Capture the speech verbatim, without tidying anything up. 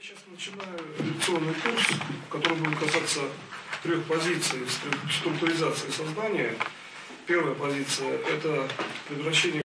Сейчас начинаю лекционный курс, который будет касаться трех позиций структуризации сознания. Первая позиция – это превращение